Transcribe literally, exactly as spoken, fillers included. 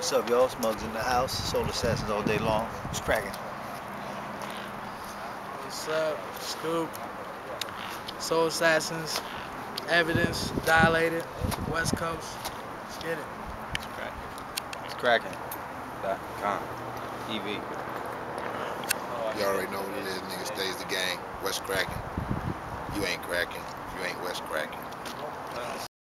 What's up, y'all? Smugs in the house. Soul Assassins all day long. What's cracking? What's up? Scoop. Soul Assassins. Evidence. Dilated. West Coast. Let's get it. It's cracking. Dot com. T V. You already know what it is, nigga. Stays the gang. West cracking. You ain't cracking. You ain't West cracking.